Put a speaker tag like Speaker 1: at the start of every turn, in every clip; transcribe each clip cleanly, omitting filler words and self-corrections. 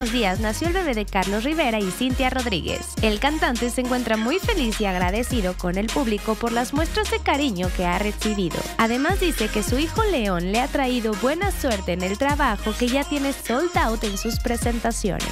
Speaker 1: unos días nació el bebé de Carlos Rivera y Cintia Rodríguez. El cantante se encuentra muy feliz y agradecido con el público por las muestras de cariño que ha recibido. Además dice que su hijo León le ha traído buena suerte en el trabajo, que ya tiene sold out en sus presentaciones.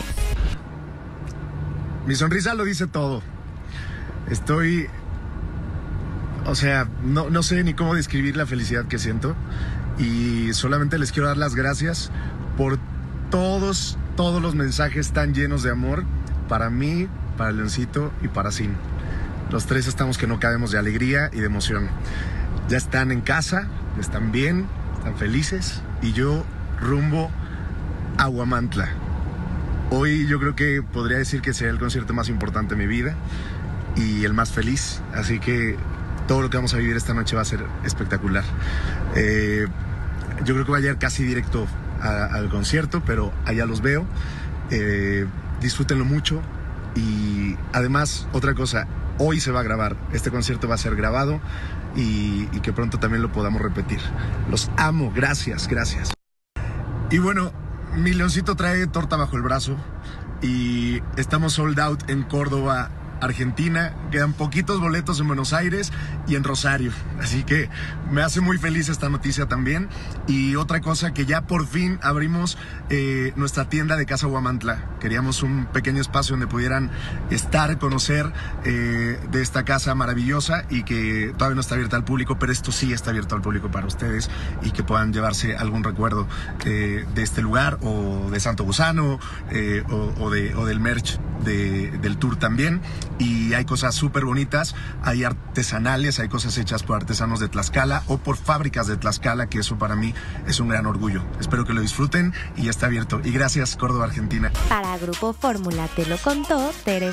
Speaker 2: Mi sonrisa lo dice todo. Estoy... O sea, no sé ni cómo describir la felicidad que siento. Y solamente les quiero dar las gracias por todos los mensajes tan llenos de amor para mí, para Leoncito y para Sin. Los tres estamos que no cabemos de alegría y de emoción. Ya están en casa, ya están bien, están felices, y yo rumbo a Huamantla. Hoy yo creo que podría decir que será el concierto más importante de mi vida y el más feliz, así que todo lo que vamos a vivir esta noche va a ser espectacular. Yo creo que voy a llegar casi directo al concierto, pero allá los veo. Disfrútenlo mucho. Y además, otra cosa, hoy se va a grabar. Este concierto va a ser grabado y que pronto también lo podamos repetir. Los amo, gracias. Y bueno, mi Leoncito trae torta bajo el brazo y estamos sold out en Córdoba, Argentina. Quedan poquitos boletos en Buenos Aires y en Rosario, así que me hace muy feliz esta noticia también. Y otra cosa, que ya por fin abrimos nuestra tienda de Casa Huamantla. Queríamos un pequeño espacio donde pudieran estar, conocer de esta casa maravillosa, y que todavía no está abierta al público, pero esto sí está abierto al público para ustedes, y que puedan llevarse algún recuerdo de este lugar, o de Santo Gusano, o del merch del tour también. Y hay cosas súper bonitas, hay artesanales, hay cosas hechas por artesanos de Tlaxcala o por fábricas de Tlaxcala, que eso para mí es un gran orgullo. Espero que lo disfruten y ya está abierto. Y gracias, Córdoba, Argentina.
Speaker 1: Para Grupo Fórmula te lo contó Tere